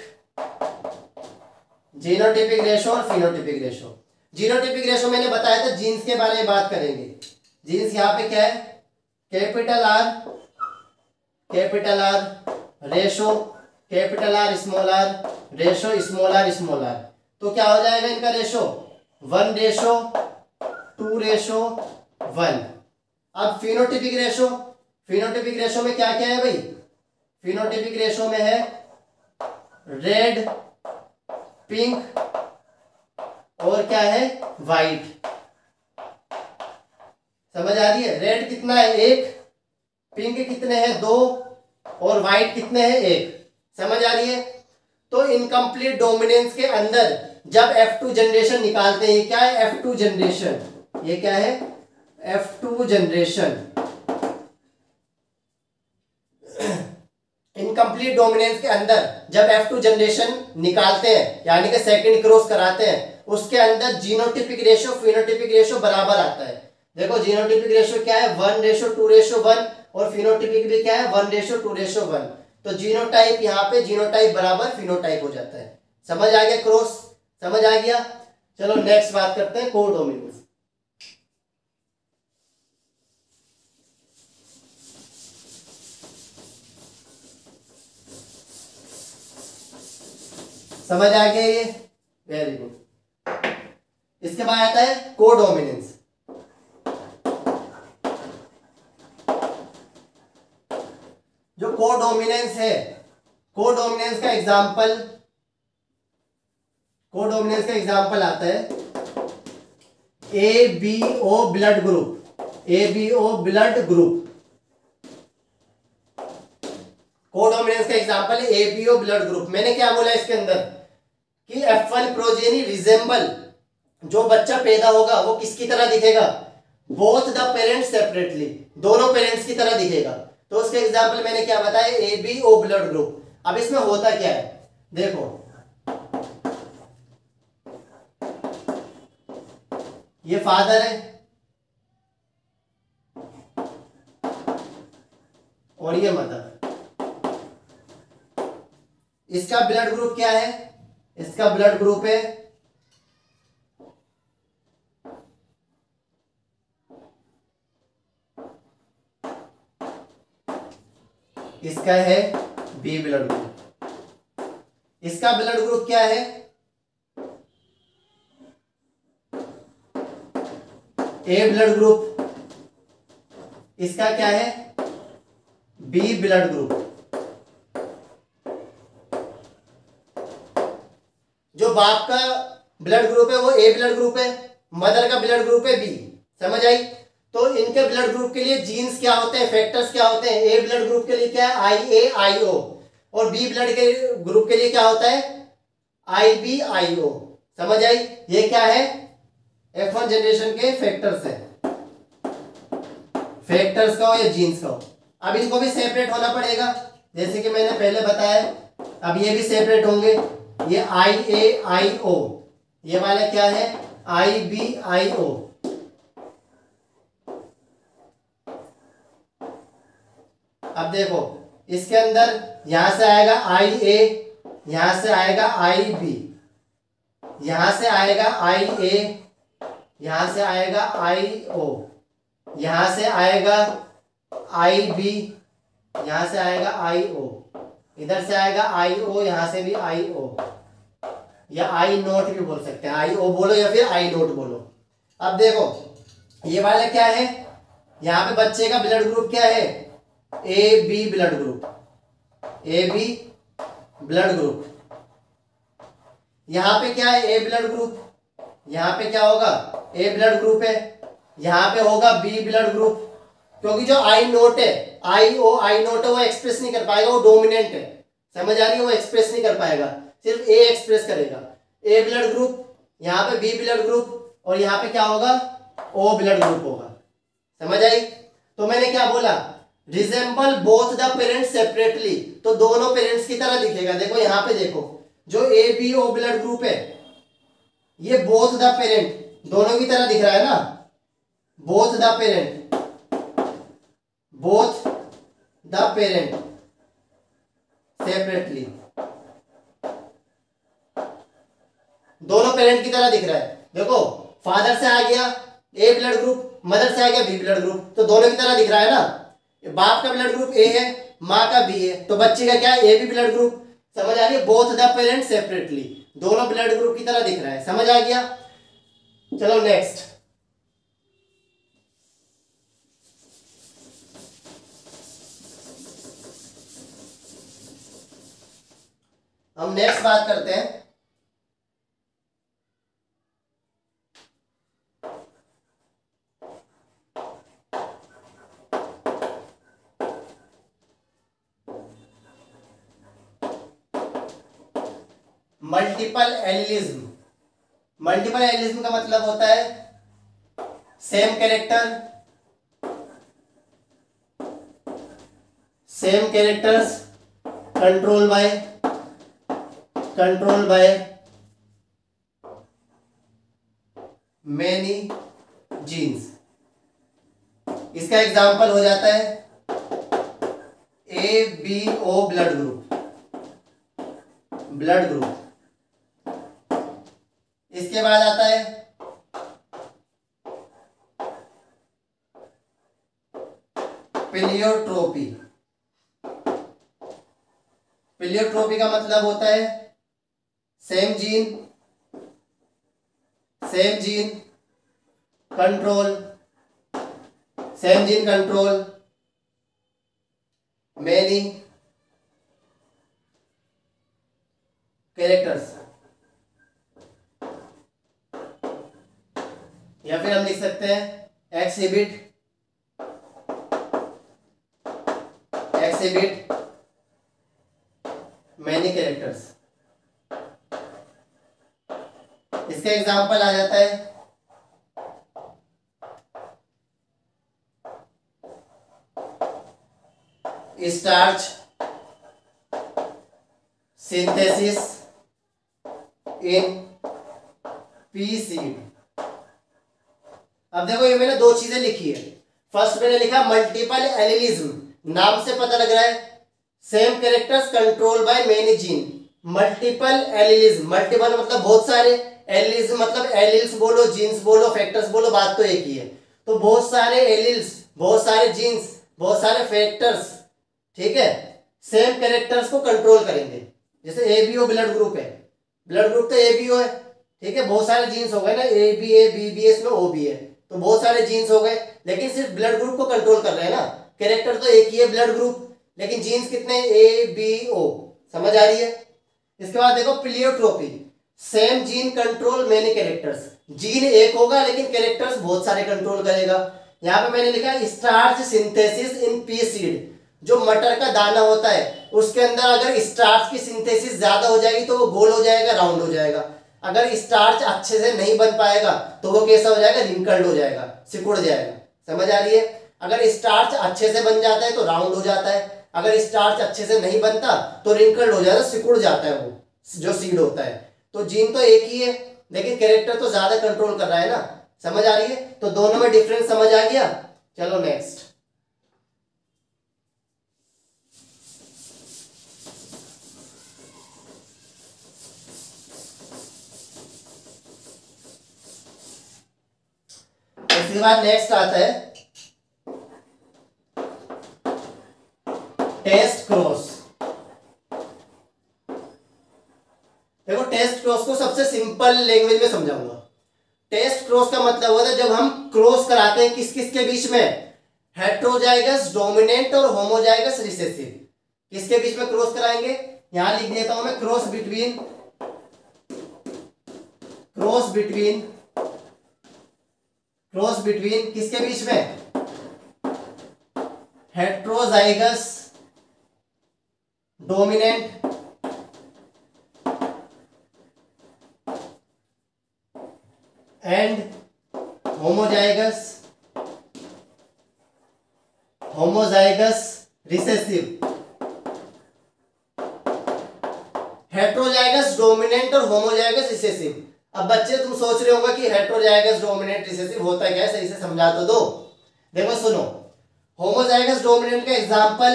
Speaker 1: जीनोटिपिक रेशियो और फिनोटिपिक रेशियो। जीनोटिपिक रेशियो मैंने बताया था, जीन्स के बारे में बात करेंगे। जीन्स यहां पे क्या है? Capital R, capital R ratio capital R small R ratio small R small R, तो क्या हो जाएगा इनका ratio one ratio two ratio one. अब फिनोटिपिक रेशो, फिनोटिपिक रेशो में क्या क्या है भाई, फिनोटिपिक रेशो में है रेड, पिंक और क्या है वाइट। समझ आ रही है? रेड कितना है एक, पिंक कितने हैं दो और व्हाइट कितने हैं एक। समझ आ रही है? तो इनकम्प्लीट डोमिनेंस के अंदर जब एफ टू जनरेशन निकालते हैं, क्या है एफ टू जनरेशन, ये क्या है F two generation. Incomplete dominance के अंदर जब एफ टू जनरेशन निकालते हैं यानी कि सेकंड क्रॉस कराते हैं, उसके अंदर जीनोटिपिक रेशो फिनोटिपिक रेशो बराबर आता है। देखो जीनोटिपिक रेशो क्या है one ratio two ratio one और फिनोटिपिक भी क्या है one ratio two ratio one. तो जीनोटाइप यहाँ पे जीनोटाइप बराबर फिनोटाइप हो जाता है। समझ आ गया क्रॉस, समझ आ गया। चलो नेक्स्ट बात करते हैं कोडोमिनेंस। समझ आ गया ये, वेरी गुड। इसके बाद आता है कोडोमिनेंस। जो कोडोमिनेंस है, कोडोमिनेंस का एग्जांपल, कोडोमिनेंस का एग्जांपल आता है A B O blood group, A B O blood group. Codominance का एग्जांपल है A B O blood group. मैंने क्या बोला इसके अंदर कि एफ वन प्रोजेनी रिजेंबल, जो बच्चा पैदा होगा वो किसकी तरह दिखेगा, बोथ द पेरेंट्स सेपरेटली, दोनों पेरेंट्स की तरह दिखेगा। तो उसके एग्जांपल मैंने क्या बताया A B O blood group. अब इसमें होता क्या है देखो, ये फादर है और ये मदर। इसका ब्लड ग्रुप क्या है, इसका ब्लड ग्रुप है इसका है बी ब्लड ग्रुप। इसका ब्लड ग्रुप क्या है ए ब्लड ग्रुप। इसका क्या है बी ब्लड ग्रुप। जो बाप का ब्लड ग्रुप है वो ए ब्लड ग्रुप है, मदर का ब्लड ग्रुप है बी। समझ आई? तो इनके ब्लड ग्रुप के लिए जीन्स क्या होते हैं, फैक्टर्स क्या होते हैं। ए ब्लड ग्रुप के लिए क्या है आई ए आई ओ और बी ब्लड के ग्रुप के लिए क्या होता है आई बी आई ओ। समझ आई? ये क्या है एफ वन जनरेशन के फैक्टर्स है, फैक्टर्स का हो या जीन्स का हो। अब इनको भी सेपरेट होना पड़ेगा जैसे कि मैंने पहले बताया। अब ये भी सेपरेट होंगे, ये आई ए आई ओ, ये वाला क्या है आई बी आई ओ। अब देखो इसके अंदर यहां से आएगा आई ए, यहां से आएगा आई बी, यहां से आएगा आई ए, यहां से आएगा आई ओ, यहां से आएगा आई बी, यहां से आएगा आई ओ, इधर से आएगा आई ओ, यहां से भी आई ओ, या आई नोट भी बोल सकते हैं, आई ओ बोलो या फिर आई नोट बोलो। अब देखो ये वाला क्या है, यहां पे बच्चे का ब्लड ग्रुप क्या है A B blood group, A B blood group. यहां पे क्या है ए ब्लड ग्रुप, यहां पे क्या होगा ए ब्लड ग्रुप है, यहां पे होगा बी ब्लड ग्रुप। क्योंकि जो आई नोट है आई ओ आई नोट है वो एक्सप्रेस नहीं कर पाएगा, वो डोमिनेंट है। समझ आ रही है? वो एक्सप्रेस नहीं कर पाएगा, सिर्फ ए एक्सप्रेस करेगा। ए ब्लड ग्रुप, यहाँ पे बी ब्लड ग्रुप और यहाँ पे क्या होगा ओ ब्लड ग्रुप होगा। समझ आई? तो मैंने क्या बोला resemble both the parents separately, तो दोनों पेरेंट्स की तरह दिखेगा। देखो यहाँ पे देखो जो A B O blood group है ये बोथ द पेरेंट दोनों की तरह दिख रहा है ना, both the parent, both the parent separately, दोनों पेरेंट की तरह दिख रहा है। देखो फादर से आ गया ए ब्लड ग्रुप, मदर से आ गया बी ब्लड ग्रुप, तो दोनों की तरह दिख रहा है ना। बाप का ब्लड ग्रुप ए है, माँ का बी है, तो बच्चे का क्या है ए बी ब्लड ग्रुप। समझ आ रही है, बोथ द पेरेंट सेपरेटली, दोनों ब्लड ग्रुप की तरह दिख रहा है, समझ आ गया। चलो नेक्स्ट, हम नेक्स्ट बात करते हैं मल्टीपल एलिलिज्म। मल्टीपल एलिलिज्म का मतलब होता है same character, same characters control by control by many genes. इसका एग्जांपल हो जाता है A B O blood group, blood group. इसके बाद आता है प्लियोट्रोपी। प्लियोट्रोपी का मतलब होता है same gene, same gene control, same gene control many characters. या फिर हम लिख सकते हैं एक्सिबिट एक्सिबिट मैनी कैरेक्टर्स। इसका एग्जांपल आ जाता है starch synthesis in pea seed. अब देखो ये मैंने दो चीजें लिखी है। फर्स्ट मैंने लिखा मल्टीपल एलिलिज्म, नाम से पता लग रहा है same characters control by many gene. Multiple allelism, multiple मतलब बहुत सारे, एलिलिज्म मतलब एलिल्स बोलो, जीन्स बोलो, फैक्टर्स बोलो, बात तो एक ही है। तो बहुत सारे एलिल्स, बहुत सारे जीन्स, बहुत सारे फैक्टर्स, ठीक है, सेम कैरेक्टर्स को कंट्रोल करेंगे। जैसे A B O blood group है, ब्लड ग्रुप तो ए बी ओ है, ठीक है, बहुत सारे जीन्स हो गए ना, A B A B B S में ओ बी है, तो बहुत सारे जीन्स हो गए, लेकिन सिर्फ ब्लड ग्रुप को कंट्रोल कर रहे हैं ना। कैरेक्टर तो एक ही है ब्लड ग्रुप, लेकिन जीन्स कितने, ए बी ओ, समझ आ रही है। इसके बाद देखो pleiotropy, same gene control many characters. Gene एक होगा लेकिन कैरेक्टर्स बहुत सारे कंट्रोल करेगा। यहाँ पे मैंने लिखा starch synthesis in pea seed, जो मटर का दाना होता है उसके अंदर अगर स्टार्च की सिंथेसिस ज्यादा हो जाएगी तो वो गोल हो जाएगा, राउंड हो जाएगा। अगर स्टार्च अच्छे से नहीं बन पाएगा तो वो कैसा हो जाएगा, रिंकल्ड हो जाएगा, सिकुड़ जाएगा, समझ आ रही है। अगर स्टार्च अच्छे से बन जाता है तो राउंड हो जाता है, अगर स्टार्च अच्छे से नहीं बनता तो रिंकल्ड हो जाता है, सिकुड़ जाता है वो जो सीड होता है। तो जीन तो एक ही है लेकिन कैरेक्टर तो ज्यादा कंट्रोल कर रहा है ना, समझ आ रही है। तो दोनों में डिफरेंस समझ आ गया। चलो नेक्स्ट, इसके बाद नेक्स्ट आता है टेस्ट क्रॉस। देखो टेस्ट क्रॉस को सबसे सिंपल लैंग्वेज में समझाऊंगा। टेस्ट क्रॉस का मतलब होता है जब हम क्रॉस कराते हैं किस किस के बीच में, हेट्रोजाइगस डोमिनेंट और होमोजाइगस रिसेसिव, किसके बीच में क्रॉस कराएंगे। यहां लिख देता हूं मैं, cross between cross between cross between किसके बीच में, heterozygous dominant and homozygous homozygous recessive. Heterozygous dominant और होमोजाइगस रिसेसिव। अब बच्चे तुम सोच रहे होंगे कि हेट्रोजाइगस डोमिनेंट रिसेसिव होता क्या है, सही से समझा तो दो। देखो सुनो, होमोजाइगस डोमिनेंट का example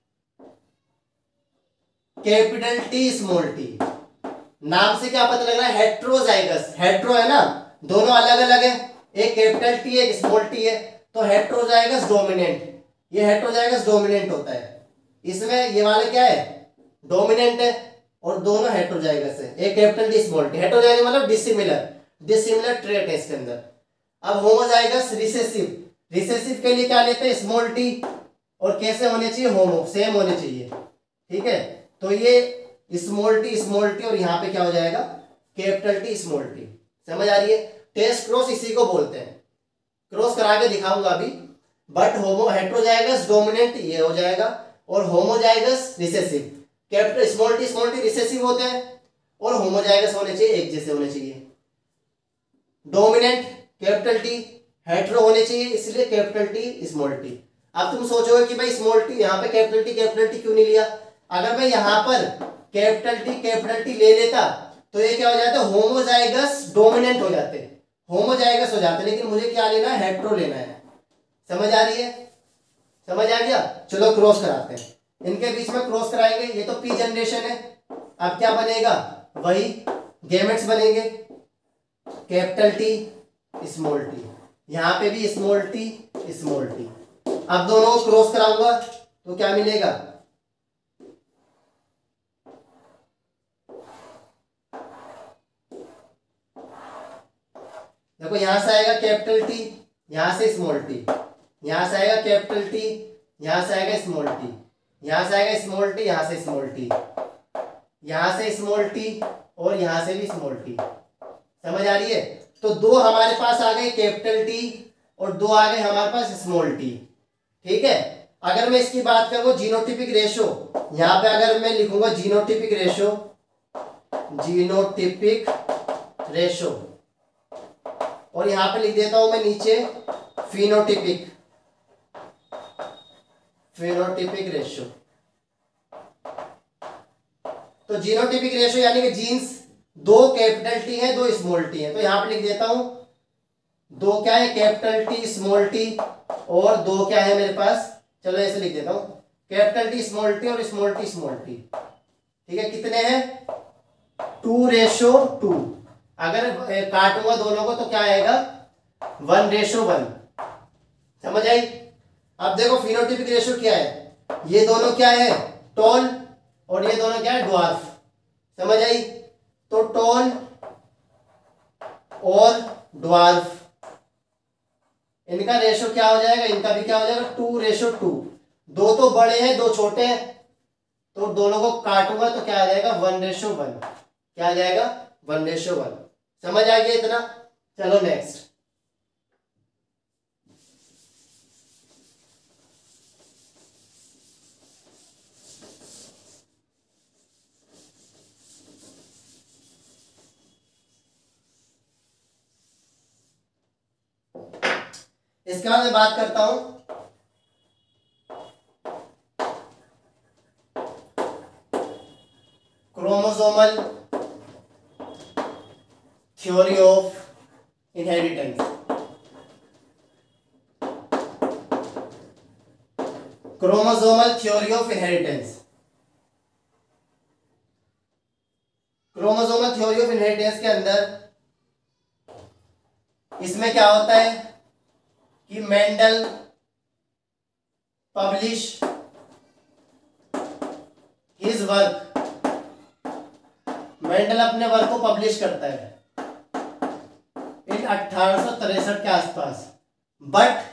Speaker 1: capital T small T. नाम से क्या पता लग रहा है, हेट्रोजाइगस, हेट्रो है ना, दोनों अलग अलग है, एक कैपिटल टी एक स्मॉल टी है, तो हेट्रोजाइगस डोमिनेंट, ये हेट्रोजाइगस डोमिनेंट होता है। इसमें ये वाला क्या है, डोमिनेंट है, और दोनों हेटेरोजाइगस है, एक capital T small T. Heterozygous मतलब डिसिमिलर, डिसिमिलर ट्रेट है इसके अंदर। अब होमोजाइगस रिसेसिव, रिसेसिव के लिए क्या लेते हैं, स्मॉल टी, और कैसे होने चाहिए, होमो, सेम होने चाहिए, ठीक है। तो ये स्मॉल टी स्मॉल टी और यहाँ पे क्या हो जाएगा, कैपिटल टी स्मॉल टी। समझ आ रही है। टेस्ट क्रॉस इसी को बोलते हैं, क्रॉस करा के दिखाऊंगा अभी। बट होमो हेटेरोजाइगस डोमिनेंट ये हो जाएगा, और homozygous recessive. Capital small T small T recessive होते हैं, और होमोजाइगस होने चाहिए, एक जैसे होने चाहिए। डोमिनेंट कैपिटल टी, हेटेरो होने चाहिए, इसलिए कैपिटल टी स्मॉल टी। अब तुम सोचोगे कि भाई स्मॉल टी यहाँ पे कैपिटल टी कैपिटल टी क्यों नहीं लिया। अगर मैं यहाँ पर कैपिटल टी कैपिटल टी ले लेता तो ये क्या हो जाता है, होमोजाइगस डोमिनेंट हो जाते, होमोजाइगस हो जाते, लेकिन मुझे क्या लेना है, हेटेरो लेना है। समझ आ रही है, समझ आ गया। चलो क्रॉस कराते हैं, इनके बीच में क्रॉस कराएंगे। ये तो पी जनरेशन है, अब क्या बनेगा, वही गैमेट्स बनेंगे, कैपिटल टी स्मॉल टी, यहाँ पे भी स्मॉल टी स्मॉल टी। अब दोनों को क्रॉस कराऊंगा तो क्या मिलेगा, देखो यहां से आएगा कैपिटल टी, यहां से स्मॉल टी, यहां से आएगा कैपिटल टी, यहां से आएगा स्मॉल टी, यहां से आएगा स्मॉल टी, यहां से स्मॉल टी, यहां से स्मॉल टी, और यहां से भी स्मॉल टी। समझ आ रही है। तो दो हमारे पास आ गए कैपिटल टी और दो आ गए हमारे पास स्मॉल टी, ठीक है। अगर मैं इसकी बात करूं जीनोटिपिक रेशो, यहां पे अगर मैं लिखूंगा जीनोटिपिक रेशो, जीनोटिपिक रेशो, और यहां पे लिख देता हूं मैं नीचे फिनोटिपिक, फिनोटिपिक रेशो। तो जीनोटिपिक रेशो यानी कि जीन्स, दो कैपिटल टी है दो स्मॉल टी है, तो यहां पे लिख देता हूं दो क्या है, कैपिटल टी स्मॉल टी, और दो क्या है मेरे पास, चलो ऐसे लिख देता हूं, कैपिटल टी स्मॉल टी और स्मॉल टी स्मॉल टी, ठीक है। कितने हैं, टू रेशो टू। अगर काटूंगा दोनों को तो क्या आएगा, वन रेशो वन। समझ आई। अब देखो फिनोटिपिक रेशो क्या है, ये दोनों क्या है, टॉल, और ये दोनों क्या है, ड्वार्फ। समझ आई। तो टॉल और ड्वार्फ, इनका रेशो क्या हो जाएगा, इनका भी क्या हो जाएगा, टू रेशो टू। दो तो बड़े हैं दो छोटे हैं, तो दोनों को काटूंगा तो क्या आ जाएगा, वन रेशो वन। क्या आ जाएगा, वन रेशो वन। समझ आ गया इतना। चलो नेक्स्ट, इसके बाद मैं बात करता हूं chromosomal theory of inheritance. Chromosomal theory of inheritance, chromosomal theory of inheritance के अंदर इसमें क्या होता है कि Mendel publish his work, Mendel अपने वर्क को पब्लिश करता है इन अठारह सौ तिरसठ के आसपास, बट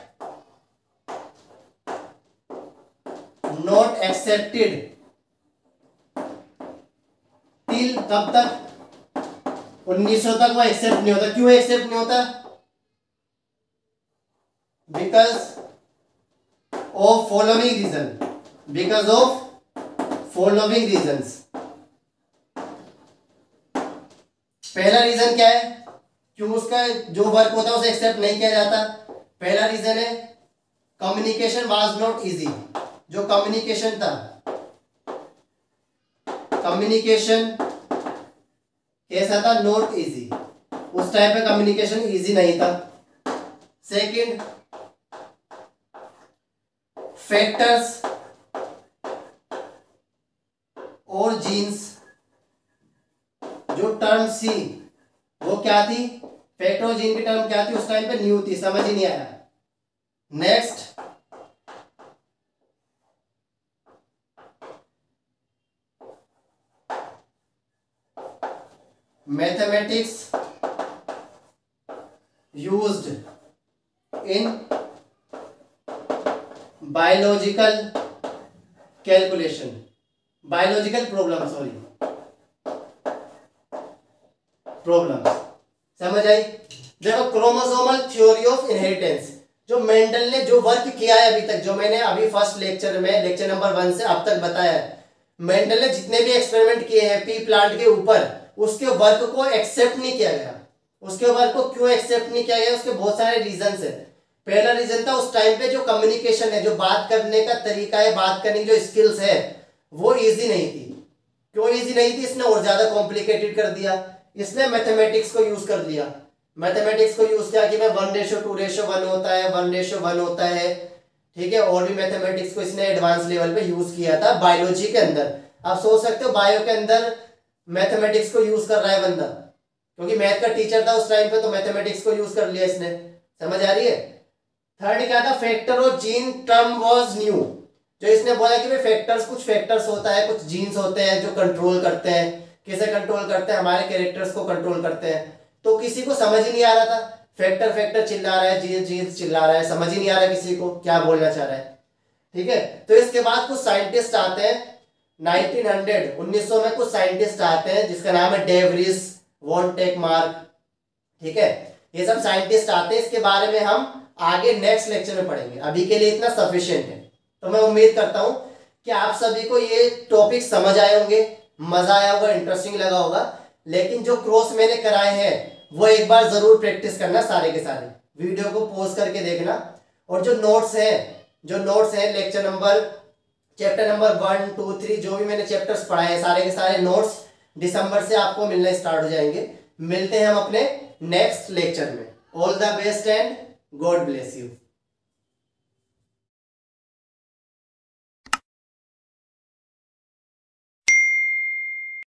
Speaker 1: नॉट एक्सेप्टेड टिल, कब तक, उन्नीस सौ तक वो एक्सेप्ट नहीं होता। क्यों एक्सेप्ट नहीं होता, because of following reason, because of following reasons. पहला रीजन क्या है, क्यों उसका जो वर्क होता है उसे एक्सेप्ट नहीं किया जाता। पहला रीजन है कम्युनिकेशन वाज नॉट इजी, जो कम्युनिकेशन था, कम्युनिकेशन कैसा था, नॉट इजी, उस टाइम पे कम्युनिकेशन इजी नहीं था। सेकंड, फैक्टर्स और जीन्स, जो टर्म सी वो क्या थी, फैक्टर और जीन की टर्म क्या थी उस टाइम पे, न्यू थी, समझ ही नहीं आया। Next, mathematics used in biological calculation, biological problem, sorry problems. समझ आई? देखो, क्रोमोसोमल थ्योरी ऑफ इनहेरिटेंस, जो मेंडल ने जो वर्क किया है अभी तक, जो मैंने अभी फर्स्ट लेक्चर में, लेक्चर नंबर वन से अब तक बताया है, मेंडल ने जितने भी एक्सपेरिमेंट किए हैं पी प्लांट के ऊपर, उसके वर्क को एक्सेप्ट नहीं किया गया। उसके वर्क को क्यों एक्सेप्ट नहीं किया गया? उसके बहुत सारे रीजंस है। पहला रीजन था, उस टाइम पे जो कम्युनिकेशन है, जो बात करने का तरीका है, बात करने की जो स्किल्स है, वो इजी नहीं थी। क्यों इजी नहीं थी? इसने और ज्यादा कॉम्प्लिकेटेड कर दिया। इसने मैथमेटिक्स को यूज कर लिया। मैथमेटिक्स को यूज किया कि मैं one ratio two ratio one होता है, वन रेशो वन होता है, ठीक है। और भी मैथमेटिक्स को इसने एडवांस लेवल पे यूज किया था बायोलॉजी के अंदर। आप सोच सकते हो बायो के अंदर मैथमेटिक्स को यूज कर रहा है बंदा, क्योंकि मैथ का टीचर था उस टाइम पे, तो मैथमेटिक्स को यूज कर लिया इसने। समझ आ रही है? थर्ड क्या था? Factor of gene term was new. जो इसने बोला कि भाई फैक्टर्स, कुछ फैक्टर्स होता है, कुछ जीन्स होते हैं जो कंट्रोल करते हैं। किसे कंट्रोल करते हैं? हमारे कैरेक्टर्स को कंट्रोल करते हैं। तो किसी को समझ ही नहीं आ रहा था, फैक्टर फैक्टर चिल्ला रहा है, जीन्स जीन्स चिल्ला रहा है, समझ ही नहीं आ रहा किसी को क्या बोलना चाह रहा है, ठीक है। तो इसके बाद कुछ साइंटिस्ट आते हैं नाइनटीन हंड्रेड, उन्नीस सौ में कुछ साइंटिस्ट आते हैं जिसका नाम है डे व्रिस, वॉन टेकमार्क, ठीक है। ये सब साइंटिस्ट आते हैं, इसके बारे में हम आगे नेक्स्ट लेक्चर में पढ़ेंगे। अभी के लिए इतना सफिशिएंट है। तो मैं उम्मीद करता हूं कि आप सभी को ये टॉपिक समझ आए होंगे, मजा आया होगा, इंटरेस्टिंग लगा होगा। लेकिन जो क्रॉस मैंने कराए हैं वो एक बार जरूर प्रैक्टिस करना, सारे के सारे वीडियो को पॉज करके देखना। और जो नोट्स हैं, जो नोट्स हैं lecture number, chapter number one two three, जो भी मैंने चैप्टर्स पढ़ाए हैं, सारे के सारे नोट्स दिसंबर से आपको मिलना स्टार्ट हो जाएंगे। मिलते हैं हम अपने नेक्स्ट लेक्चर में। All the best and God bless you.